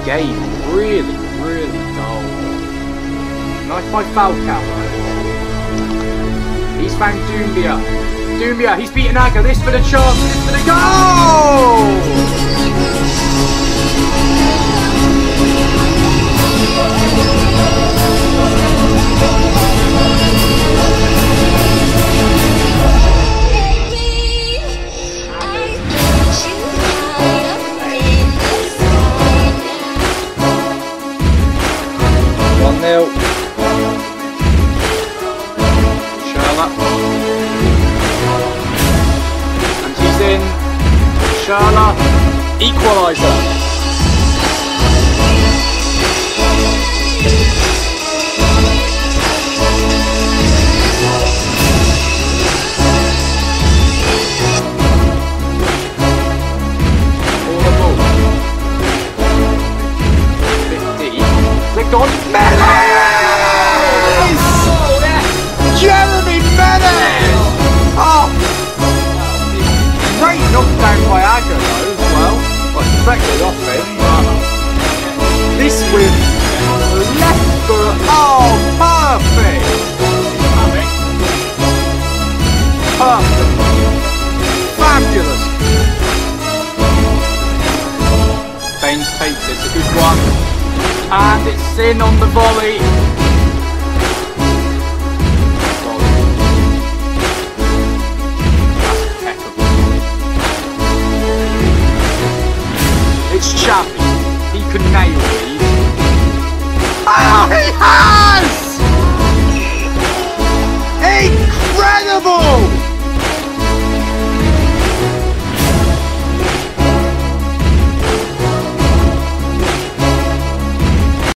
game really, really dull. Nice by Falcao. He's found Doumbia. Doumbia, he's beaten Aga. This for the chance. This for the goal! 1-0. Sherlock. And he's in. Sherlock. Equaliser. Click on Menez! Oh, yeah. Jeremy Menez! Oh! Great knockdown by Aga though as well. I expected off him, but this with the left foot. Oh, perfect! Perfect. Fabulous. Baines takes it, it's a good one. And it's in on the volley. It's Chappie. He can nail these. Ah,